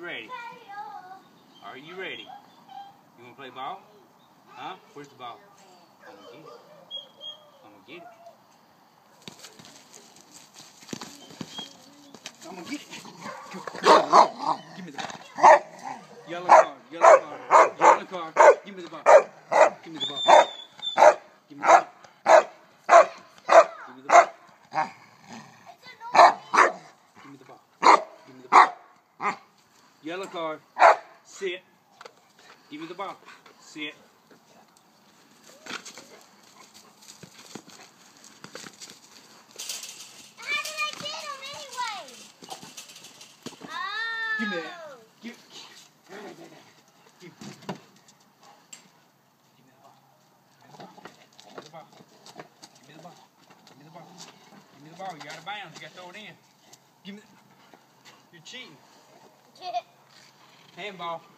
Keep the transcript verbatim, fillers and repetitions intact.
ready? Are you ready? You want to play ball? Huh? Where's the ball? I'm going to get it. I'm going to get it. I'm going to get it. Give me the ball. Yellow card. Yellow card. Yellow card. Give me the ball. Give me the ball. Give me the ball. Give me the ball. Give me the ball. Give me the ball. Yellow card. Sit. Give me the ball. Sit. How did I get him anyway? Oh. Give me that. Give, give, give, give. Give me the ball. Give me the ball. Give me the ball. Give me the ball. Give me the ball. You out of bounds. You got to throw it in. Give me. The, you're cheating. Get it. Handball.